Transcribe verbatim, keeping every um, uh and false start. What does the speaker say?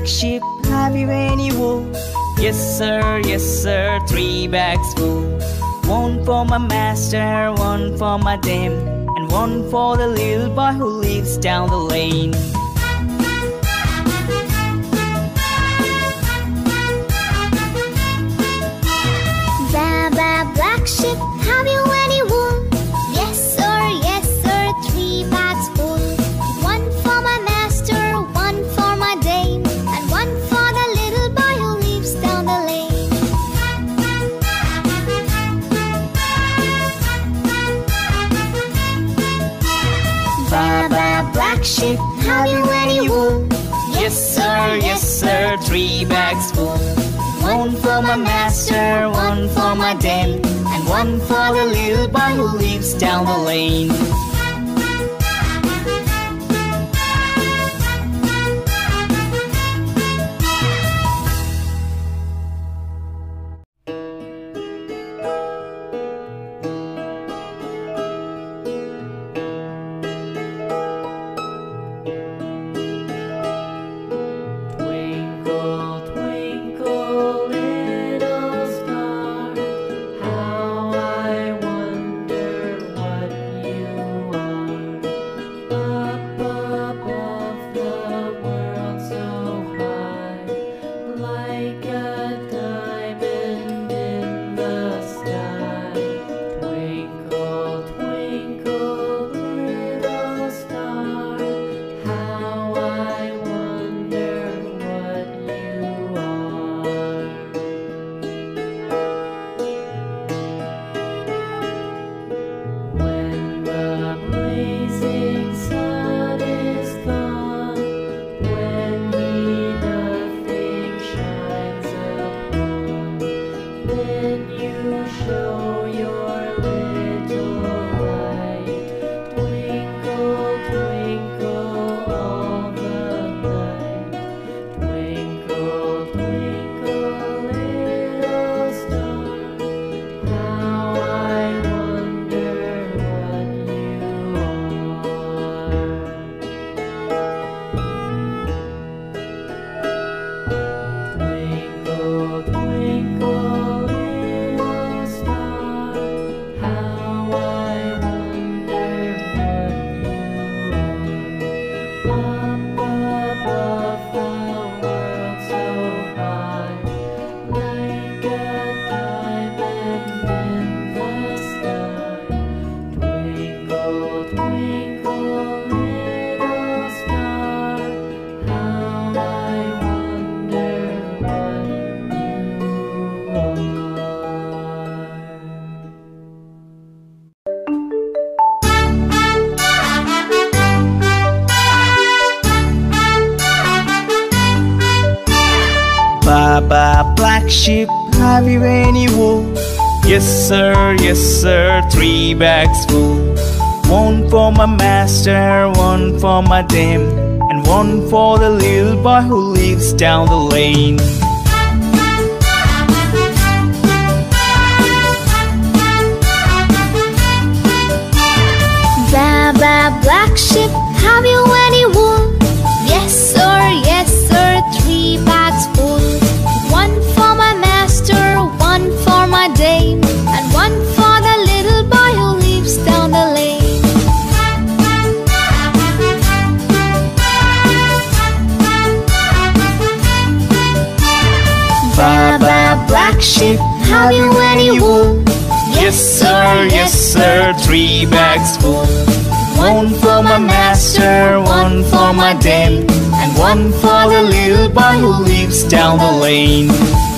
black sheep, have you any wool? Yes sir, yes sir, three bags full. One for my master, one for my dame, and one for the little boy who lives down the lane. Baa Baa Black Sheep, have you any wool? Yes sir, yes sir, three bags full. One for my master, one for my dame, and one for the little boy who lives down the lane. Baa Baa Black Sheep, have you any wool? Yes sir, yes sir, three bags full. One for my master, one for my dame, and one for the little boy who lives down the lane. Twinkle, twinkle, little star, how I wonder what you are. Up above the world so high, like a diamond in the sky. Twinkle, twinkle, little star, how I wonder what you are. When the blazing sun is gone, when he nothing shines upon, then you show your little light. Twinkle, twinkle all the night. Twinkle, twinkle, little star, how I wonder what you are. Twinkle, twinkle, little star, how I wonder what you are. Up above the world so high, like a diamond in the sky. Twinkle, twinkle, little star, how I wonder what you are. Baa Baa Black Sheep, have you any wool? Yes sir, yes sir, three bags full. One for my master, one for my dame, and one for the little boy who lives down the lane. Baa Baa Black Sheep, have you any wool? Yes sir, yes sir, three bags full. One for my master, one for my dame, and one for the little boy who lives down the lane. Baa Baa Black Sheep, have you any wool? Yes sir, yes sir, three bags full. One for my master, one for my dame, and one for the little boy who lives down the lane.